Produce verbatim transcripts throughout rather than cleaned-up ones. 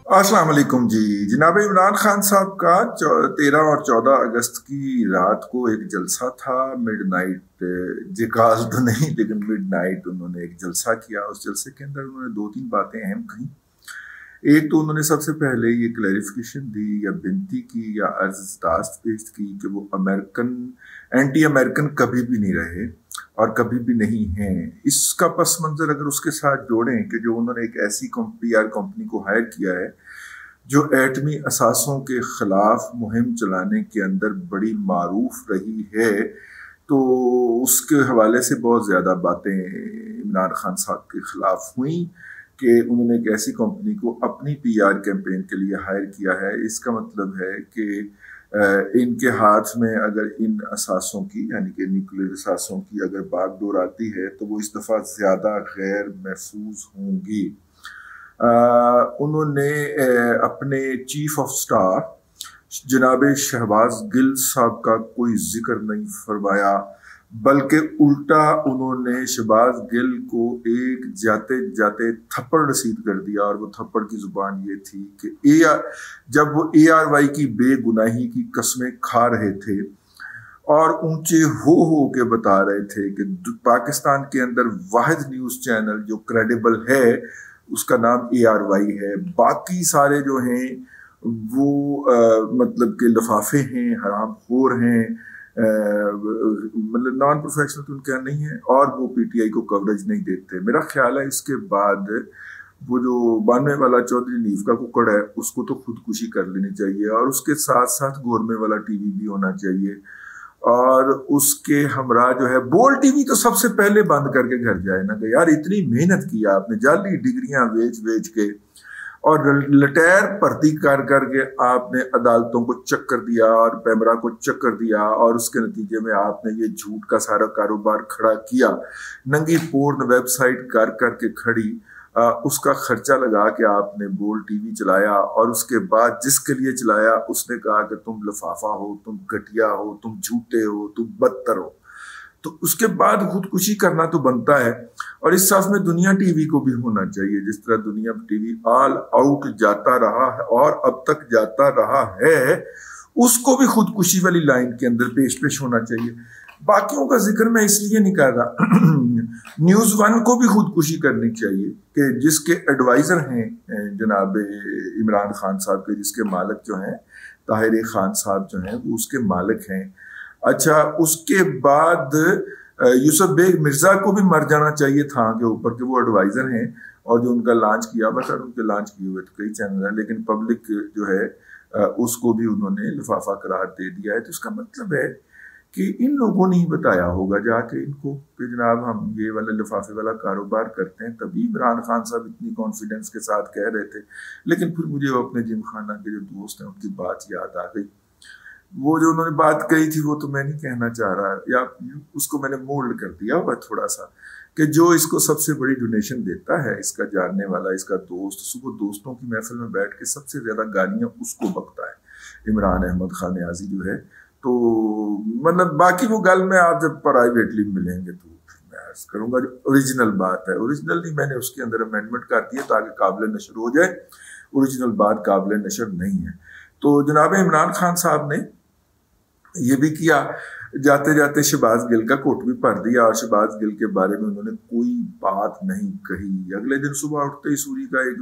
अस्सलाम वालेकुम जी। जनाब इमरान खान साहब का तेरह और चौदह अगस्त की रात को एक जलसा था। मिडनाइट जिकाल तो नहीं, लेकिन मिडनाइट उन्होंने एक जलसा किया। उस जलसे के अंदर उन्होंने दो तीन बातें अहम कही। एक तो उन्होंने सबसे पहले ये क्लैरिफिकेशन दी या विनती की या अर्ज़दाश्त पेश की कि वो अमेरिकन एंटी अमेरिकन कभी भी नहीं रहे और कभी भी नहीं हैं। इसका पस मंज़र अगर उसके साथ जोड़ें कि जो उन्होंने एक ऐसी पी आर कंपनी को हायर किया है जो एटमी असासों के खिलाफ मुहिम चलाने के अंदर बड़ी मारूफ रही है, तो उसके हवाले से बहुत ज़्यादा बातें इमरान खान साहब के खिलाफ हुई कि उन्होंने एक ऐसी कंपनी को अपनी पी आर कैंपेन के लिए हायर किया है। इसका मतलब है कि इनके हाथ में अगर इन असासों की यानी कि न्यूक्लियर असासों की अगर बागडोर आती है तो वो इस दफ़ा ज़्यादा गैर महफूज होंगी। उन्होंने अपने चीफ ऑफ स्टाफ जनाब शहबाज गिल साहब का कोई जिक्र नहीं फरमाया, बल्कि उल्टा उन्होंने शहबाज गिल को एक जाते जाते थप्पड़ रसीद कर दिया। और वो थप्पड़ की जुबान ये थी कि ए आर जब वो ए आर वाई की बेगुनाही की कस्में खा रहे थे और ऊंचे हो हो के बता रहे थे कि पाकिस्तान के अंदर वाहिद न्यूज़ चैनल जो क्रेडिबल है उसका नाम ए आर वाई है, बाकी सारे जो हैं वो आ, मतलब के लफाफे हैं, हराम खोर हैं, मतलब नॉन प्रोफेशनल तो उनका नहीं है और वो पीटीआई को कवरेज नहीं देते। मेरा ख्याल है इसके बाद वो जो बानवे वाला चौधरी नीफ का कुकड़ है उसको तो खुदकुशी कर लेनी चाहिए और उसके साथ साथ गोरमे वाला टीवी भी होना चाहिए और उसके हमरा जो है बोल टीवी तो सबसे पहले बंद करके घर जाए ना कि यार इतनी मेहनत की आपने, जाली डिग्रियां बेच बेच के और लटैर भर्ती कर करके आपने अदालतों को चक्कर दिया और पैमरा को चक्कर दिया और उसके नतीजे में आपने ये झूठ का सारा कारोबार खड़ा किया, नंगी पूर्ण वेबसाइट कर करके खड़ी, आ, उसका खर्चा लगा के आपने बोल टीवी चलाया और उसके बाद जिसके लिए चलाया उसने कहा कि तुम लफाफा हो, तुम घटिया हो, तुम झूठे हो, तुम बदतर हो। तो उसके बाद खुदकुशी करना तो बनता है और इस साथ में दुनिया टीवी को भी होना चाहिए। जिस तरह दुनिया टीवी ऑल आउट जाता रहा है और अब तक जाता रहा है, उसको भी खुदकुशी वाली लाइन के अंदर पेश पेश होना चाहिए। बाकियों का जिक्र मैं इसलिए नहीं कर रहा न्यूज़ वन को भी खुदकुशी करनी चाहिए कि जिसके एडवाइजर हैं जनाब इमरान खान साहब के, जिसके मालिक जो हैं ताहिर खान साहब जो हैं वो उसके मालिक हैं। अच्छा, उसके बाद यूसुफ बेग मिर्जा को भी मर जाना चाहिए था के ऊपर कि वो एडवाइजर हैं और जो उनका लॉन्च किया, बस उनके लॉन्च किए हुए तो कई चैनल हैं, लेकिन पब्लिक जो है उसको भी उन्होंने लिफाफा करार दे दिया है। तो इसका मतलब है कि इन लोगों ने ही बताया होगा जाके इनको कि जनाब हम ये वाला लिफाफे वाला कारोबार करते हैं, तभी इमरान खान साहब इतनी कॉन्फिडेंस के साथ कह रहे थे। लेकिन फिर मुझे वो अपने जिम खाना के जो दोस्त हैं उनकी बात याद आ गई। वो जो उन्होंने बात कही थी वो तो मैं नहीं कहना चाह रहा, या उसको मैंने मोल्ड कर दिया हुआ थोड़ा सा कि जो इसको सबसे बड़ी डोनेशन देता है, इसका जानने वाला, इसका दोस्त, सुबह दोस्तों की महफिल में बैठ के सबसे ज्यादा गालियां उसको बकता है, इमरान अहमद खान न्याजी जो है। तो मतलब बाकी वो गल में आप जब प्राइवेटली मिलेंगे तो मैं अर्ज करूंगा जो ओरिजिनल बात है, ओरिजिनल नहीं, मैंने उसके अंदर अमेंडमेंट कर दिया ताकि काबिल नशर हो जाए, ओरिजिनल बात काबिल नशर नहीं है। तो जनाब इमरान खान साहब ने ये भी किया, जाते जाते शहबाज गिल का कोट भी भर दिया और शहबाज गिल के बारे में उन्होंने कोई बात नहीं कही। अगले दिन सुबह उठते ही सूरी का एक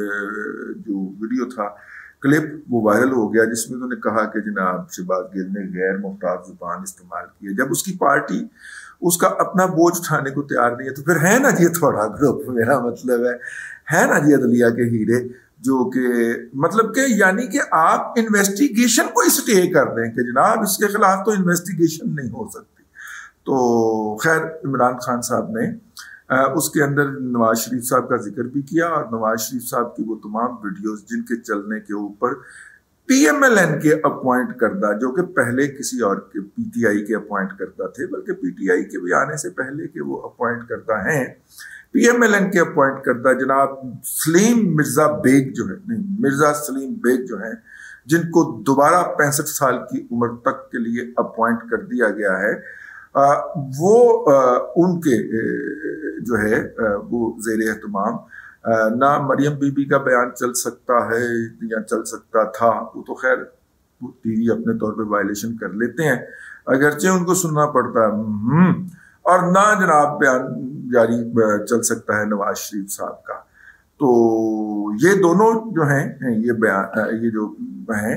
जो वीडियो था, क्लिप, वो वायरल हो गया जिसमें उन्होंने कहा कि जनाब शहबाज गिल ने गैर मुख्तार जुबान इस्तेमाल की है। जब उसकी पार्टी उसका अपना बोझ उठाने को तैयार नहीं है तो फिर है ना जी थोड़ा ग्रुप, मेरा मतलब है है ना जी अदलिया के हीरे, जो कि मतलब कि यानी कि आप इन्वेस्टिगेशन को स्टे कर दें कि जनाब इसके खिलाफ तो इन्वेस्टिगेशन नहीं हो सकती। तो खैर इमरान खान साहब ने आ, उसके अंदर नवाज शरीफ साहब का जिक्र भी किया और नवाज शरीफ साहब की वो तमाम वीडियोस जिनके चलने के ऊपर पीएमएलएन के अपॉइंट करदा, जो कि पहले किसी और के पीटीआई के अपॉइंट करता थे, बल्कि पीटीआई के भी आने से पहले के वो अपॉइंट करता हैं, पीएमएलएन के अपॉइंट करता जनाब सलीम मिर्जा बेग जो है, नहीं मिर्जा सलीम बेग जो है, जिनको दोबारा पैंसठ साल की उम्र तक के लिए अपॉइंट कर दिया गया है, आ, वो आ, उनके जो है वो जेर एहतमाम ना मरियम बीबी का बयान चल सकता है या चल सकता था, वो तो खैर टीवी अपने तौर पे वायलेशन कर लेते हैं, अगरचे उनको सुनना पड़ता है। और ना जनाब बयान जारी चल सकता है नवाज शरीफ साहब का। तो ये दोनों जो हैं, ये बयान, ये जो हैं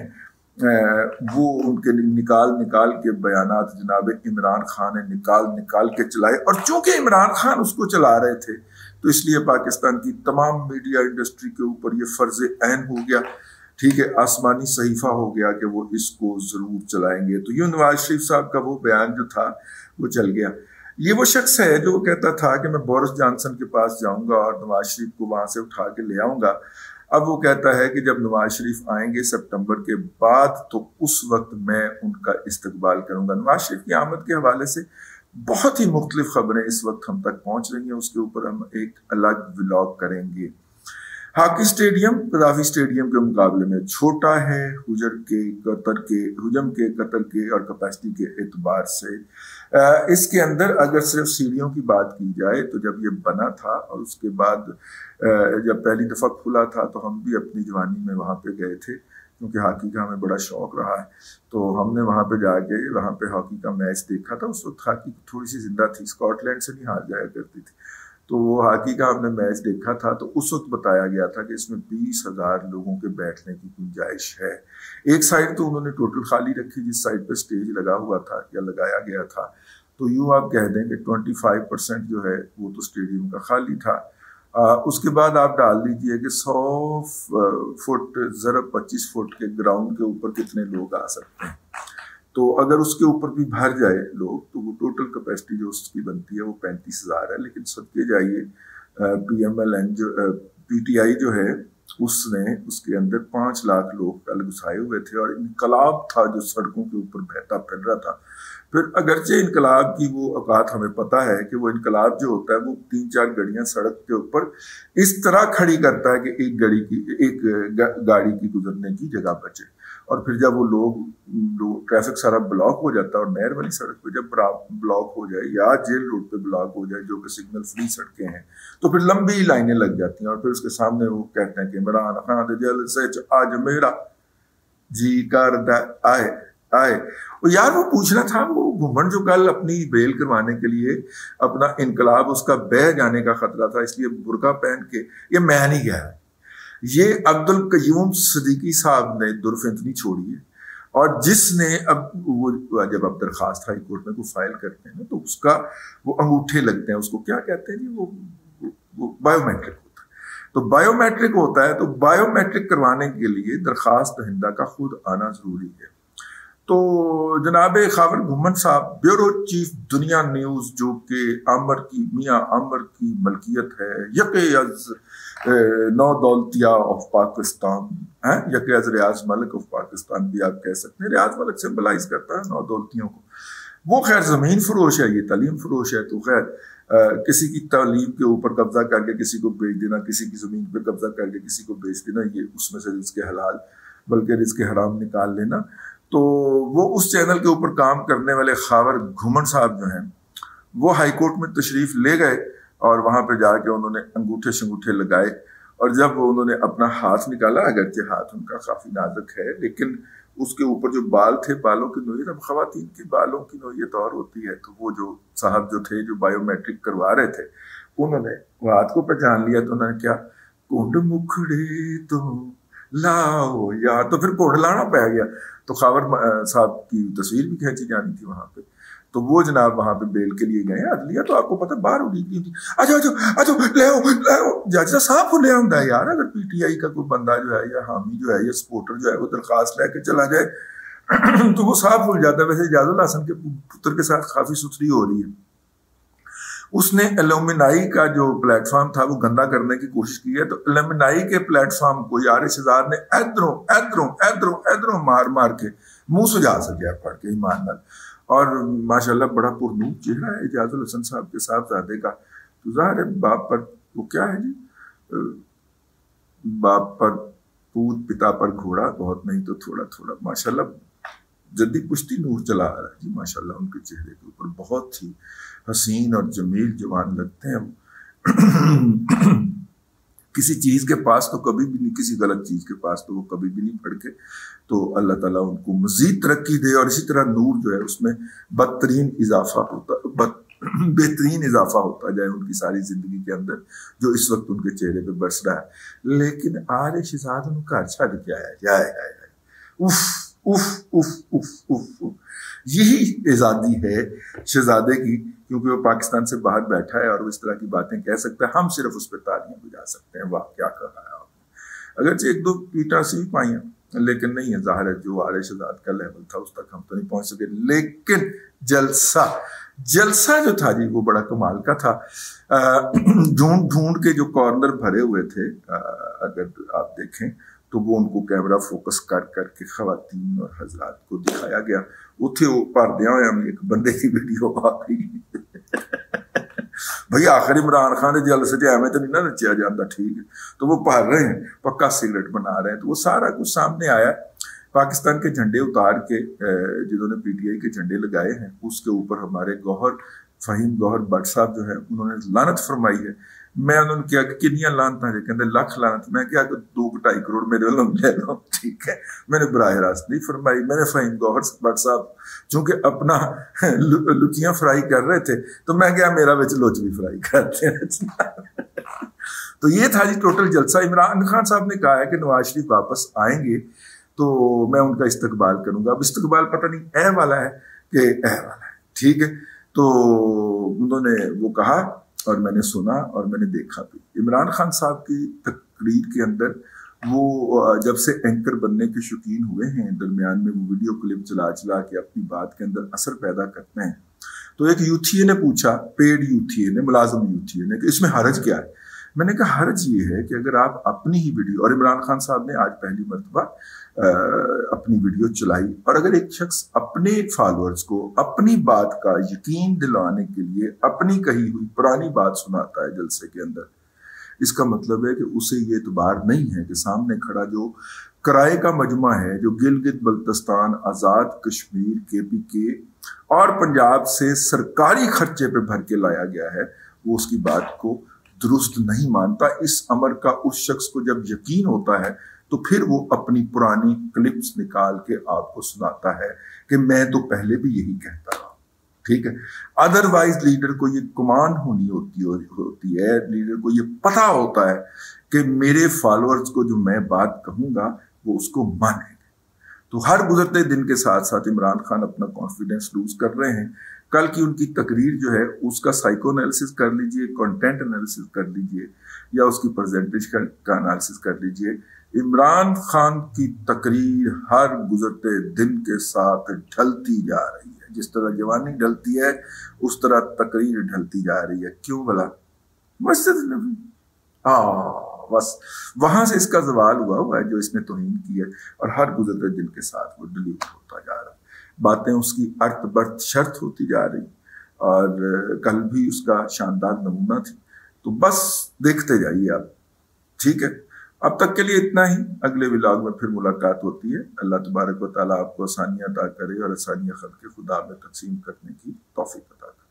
वो उनके निकाल निकाल के बयानात जनाब इमरान खान ने निकाल निकाल के चलाए, और चूंकि इमरान खान उसको चला रहे थे तो इसलिए पाकिस्तान की तमाम मीडिया इंडस्ट्री के ऊपर ये फर्ज ऐन हो गया, ठीक है, आसमानी सहीफा हो गया कि वो इसको जरूर चलाएंगे। तो यूं नवाज शरीफ साहब का वो बयान जो था वो चल गया। ये वो शख्स है जो कहता था कि मैं बोरिस जॉनसन के पास जाऊंगा और नवाज शरीफ को वहां से उठा के ले आऊंगा। अब वो कहता है कि जब नवाज शरीफ आएंगे सितंबर के बाद तो उस वक्त मैं उनका इस्तकबाल करूंगा। नवाज शरीफ की आमद के हवाले से बहुत ही मुख्तलिफ खबरें इस वक्त हम तक पहुंच रही हैं, उसके ऊपर हम एक अलग व्लॉग करेंगे। हॉकी स्टेडियम कदाफी स्टेडियम के मुकाबले में छोटा है, हुजर के कतर के हुजम के कतर के और कैपेसिटी के एतबार से। इसके अंदर अगर सिर्फ सीढ़ियों की बात की जाए तो जब ये बना था और उसके बाद जब पहली दफ़ा खुला था तो हम भी अपनी जवानी में वहाँ पे गए थे, क्योंकि हॉकी का हमें बड़ा शौक रहा है। तो हमने वहाँ पे जाके वहाँ पे हॉकी का मैच देखा था। उस वक्त हॉकी थोड़ी सी जिंदा थी, स्कॉटलैंड से नहीं हार जाया करती थी। तो वो हॉकी का हमने मैच देखा था, तो उस वक्त बताया गया था कि इसमें बीस हजार लोगों के बैठने की गुंजाइश है। एक साइड तो उन्होंने टोटल खाली रखी, जिस साइड पे स्टेज लगा हुआ था या लगाया गया था, तो यूं आप कह दें कि पच्चीस परसेंट जो है वो तो स्टेडियम का खाली था। आ, उसके बाद आप डाल दीजिए कि सौ फुट ज़रब पच्चीस फुट के ग्राउंड के ऊपर कितने लोग आ सकते हैं। तो अगर उसके ऊपर भी भर जाए लोग तो वो टोटल कैपेसिटी जो उसकी बनती है वो पैंतीस हजार है। लेकिन सदके जाइए पी एम एल एन जो पी टी आई जो है उसने उसके अंदर पांच लाख लोग कल घुसाए हुए थे और इनकलाब था जो सड़कों के ऊपर बहता फिर रहा था। फिर अगरचे इनकलाब की वो औकात हमें पता है कि वो इनकलाब जो होता है वो तीन चार गाड़ियां सड़क के ऊपर इस तरह खड़ी करता है कि एक गाड़ी की एक गाड़ी की गुजरने की जगह बचे। और फिर जब वो लोग लोग ट्रैफिक सारा ब्लॉक हो जाता है और नहर वाली सड़क पे जब ब्लॉक हो जाए या जेल रोड पे ब्लॉक हो जाए जो कि सिग्नल फ्री सड़कें हैं, तो फिर लंबी लाइनें लग जाती हैं। और फिर उसके सामने वो कहते हैं कि इमरान खान जेल से आज मेरा जी कर आए आए। और यार वो पूछना था, वो घुमन जो कल अपनी बेल करवाने के लिए अपना इनकलाब उसका बह जाने का खतरा था, इसलिए बुर्का पहन के, ये मैं नहीं गया, ये अब्दुल कयूम सिद्दीकी साहब ने दुर्फितनी छोड़ी है। और जिसने अब वो जब आप दरखास्त हाई कोर्ट में को फाइल करते हैं ना तो उसका वो अंगूठे लगते हैं, उसको क्या कहते हैं जी, वो, वो, वो बायोमेट्रिक होता है। तो बायोमेट्रिक होता है, तो बायोमेट्रिक करवाने के लिए दरखास्त दहिंदा का खुद आना जरूरी है। तो जनाब खावर घुमन साहब ब्यूरो चीफ दुनिया न्यूज, जो कि आमर की मियाँ आमर की मलकियत है, यके अज नौ दौलतिया ऑफ पाकिस्तान है, यके अज रियाज मलिक ऑफ पाकिस्तान भी आप कह सकते हैं। रियाज मलिक सिंबलाइज करता है नौ दौलतियों को। वो खैर जमीन फरोश है, ये तालीम फरोश है। तो खैर किसी की तालीम के ऊपर कब्जा करके किसी को बेच देना, किसी की जमीन पे कब्जा करके किसी को बेच देना, ये उसमें से रिज़्क़ हलाल बल्कि रिज़्क़ हराम निकाल लेना। तो वो उस चैनल के ऊपर काम करने वाले खावर घुमन साहब जो हैं वो हाई कोर्ट में तशरीफ ले गए और वहां पे जाके उन्होंने अंगूठे शंगूठे लगाए। और जब वो उन्होंने अपना हाथ निकाला, अगरचे हाथ उनका काफी नाजुक है, लेकिन उसके ऊपर जो बाल थे, बालों की नोयत, अब खवातीन की बालों की नोयत और होती है। तो वो जो साहब जो थे जो बायोमेट्रिक करवा रहे थे, उन्होंने वो हाथ को पहचान लिया। तो उन्होंने क्या, कुंड मुखड़े तो लाओ यार, तो फिर कोड लाना पै गया। तो खावर साहब की तस्वीर भी खींची जानी थी वहां पे। तो वो जनाब वहां पे बेल के लिए गए। अदलिया तो आपको पता बाहर उड़ी थी, अच्छा अच्छा अच्छा ले आओ ले आओ, जज साहब को ले आंदा है यार। अगर पीटीआई का कोई बंदा जो है या हामी जो है या सपोर्टर जो है वो दरखास्त लेके चला जाए तो वो साफ हो जाता है। वैसे इजाजुल हसन के पुत्र के साथ काफी सुथरी हो रही है। उसने एलुमनाई का जो प्लेटफॉर्म था वो गंदा करने की कोशिश की है। तो एलुमनाई के प्लेटफॉर्म को यार शहजाद ने इधरों इधरों इधरों इधरों मार मार के मुंह सुझा सकिया पढ़ के ईमान नाल। और माशाल्लाह बड़ा पुरनूर चेहरा है इजाजुल हसन साहब के साहबजादे का। तो ज़ाहिर है बाप पर वो क्या है जी, बाप पर पूत पिता पर घोड़ा, बहुत नहीं तो थोड़ा थोड़ा। माशाल्लाह जद्दी पुश्ती नूर चला आ रहा है जी माशाल्लाह उनके चेहरे के ऊपर। बहुत ही हसीन और जमील जवान लगते हैं। किसी चीज़ के पास तो कभी भी नहीं, किसी गलत चीज़ के पास तो वो कभी भी नहीं भड़के। तो अल्लाह ताला उनको मज़ीद तरक्की दे और इसी तरह नूर जो है उसमें बदतरीन इजाफा होता बद, बेहतरीन इजाफा होता जाए उनकी सारी ज़िंदगी के अंदर, जो इस वक्त उनके चेहरे पे बरस रहा है। लेकिन आरे शहजाद उनका अच्छा क्या है, जाए उफ उफ उफ उफ उफ उफ यही आज़ादी है शहजादे की, क्योंकि वो पाकिस्तान से बाहर बैठा है और वो इस तरह की बातें कह सकता है। हम सिर्फ उस पर तालियां बजा सकते हैं, वाह क्या कहा है आपने। अगरचे एक दो पीटा सी पाई, लेकिन नहीं है, ज़ाहिर है जो आरे शहजाद का लेवल था उस तक हम तो नहीं पहुंच सके। लेकिन जलसा जलसा जो था जी वो बड़ा कमाल का था। ढूंढ ढूंढ के जो कॉर्नर भरे हुए थे, आ, अगर आप देखें तो वो उनको कैमरा फोकस कर करके खवातीन और हजरात को दिखाया गया। उथे वो भरदिया हुए एक बंदे की वीडियो आ गई भाई आखिर इमरान खान के जलसे च एवं तो नहीं ना नचिया जाता, ठीक है, तो वो भर रहे हैं, पक्का सिगरेट बना रहे हैं, तो वो सारा कुछ सामने आया। पाकिस्तान के झंडे उतार के जिन्होंने पीटीआई के झंडे लगाए हैं उसके ऊपर हमारे गौहर फहीम गौहर भट्ट साहब जो है उन्होंने लानत फरमाई है। मैं उन्होंने क्या कि किनिया लानत है, कहते लख लानत। मैं क्या दो ढाई करोड़ मेरे वालों ले लो, ठीक है, मैंने बराह रास्त नहीं फरमाई। मैंने फहीम गौहर भट्ट साहब चूंकि अपना लुचियां फ्राई कर रहे थे तो मैं क्या मेरा विच लुच भी फ्राई करते हैं तो ये था जी टोटल जलसा। इमरान खान साहब ने कहा है कि नवाज शरीफ वापस आएंगे तो मैं उनका इस्तकबाल करूंगा। अब इस्तकबाल पता नहीं ए वाला है कि ए वाला है, ठीक है। तो उन्होंने वो कहा और मैंने सुना और मैंने देखा भी। इमरान खान साहब की तकरीर के अंदर वो जब से एंकर बनने के शौकीन हुए हैं, दरमियान में वो वीडियो क्लिप चला चला के अपनी बात के अंदर असर पैदा करते हैं। तो एक यूथिये ने पूछा, पेड यूथिये ने, मुलाजिम यूथिये ने, कि इसमें हरज क्या है। मैंने कहा हरज ये है कि अगर आप अपनी ही वीडियो, और इमरान खान साहब ने आज पहली मरतबा अपनी वीडियो चलाई, और अगर एक शख्स अपने फॉलोअर्स को अपनी बात का यकीन दिलाने के लिए अपनी कही हुई पुरानी बात सुनाता है जलसे के अंदर, इसका मतलब है कि उसे ये एतबार नहीं है कि सामने खड़ा जो किराए का मजमा है, जो गिलगित बल्तिस्तान, आज़ाद कश्मीर, के पी के और पंजाब से सरकारी खर्चे पे भर के लाया गया है, वो उसकी बात को दुरुस्त नहीं मानता। इस अमर का उस शख्स को जब यकीन होता है तो फिर वो अपनी पुरानी क्लिप्स निकाल के आपको सुनाता है कि मैं तो पहले भी यही कहता रहा, ठीक है। अदरवाइज लीडर को ये गुमान होनी होती होती है, लीडर को ये पता होता है कि मेरे फॉलोअर्स को जो मैं बात कहूंगा वो उसको मानेंगे। तो हर गुजरते दिन के साथ साथ इमरान खान अपना कॉन्फिडेंस लूज कर रहे हैं। कल की उनकी तकरीर जो है उसका साइको एनालिसिस कर लीजिए, कंटेंट एनालिसिस कर लीजिए, या उसकी प्रेजेंटेशन का एनालिसिस कर लीजिए। इमरान खान की तकरीर हर गुजरते दिन के साथ ढलती जा रही है। जिस तरह जवानी ढलती है उस तरह तकरीर ढलती जा रही है। क्यों भला? मस्जिद नबी, हाँ बस वहां से इसका जवाल हुआ हुआ है जो इसने तौहीन की है, और हर गुजरते दिन के साथ वो डिलीट होता जा रहा है। बातें उसकी अर्थ बर्थ शर्त होती जा रही, और कल भी उसका शानदार नमूना थी। तो बस देखते जाइए आप, ठीक है। अब तक के लिए इतना ही, अगले व्लॉग में फिर मुलाकात होती है। अल्लाह तबारक व तआला आपको आसानियां अता करे और आसानियां खल्क़ खुदा में तकसीम करने की तौफीक अता करे।